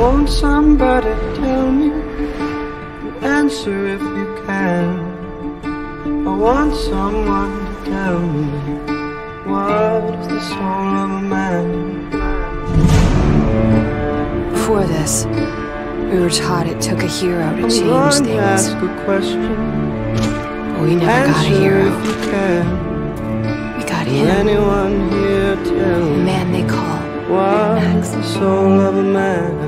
won't somebody tell me? Answer if you can. I want someone to tell me, what is the soul of a man? Before this, we were taught it took a hero to change I'm things. ask a question. But we never got a Answer hero. if you can. We got Will him. anyone here tell The me, man they call what Max. is the soul of a man?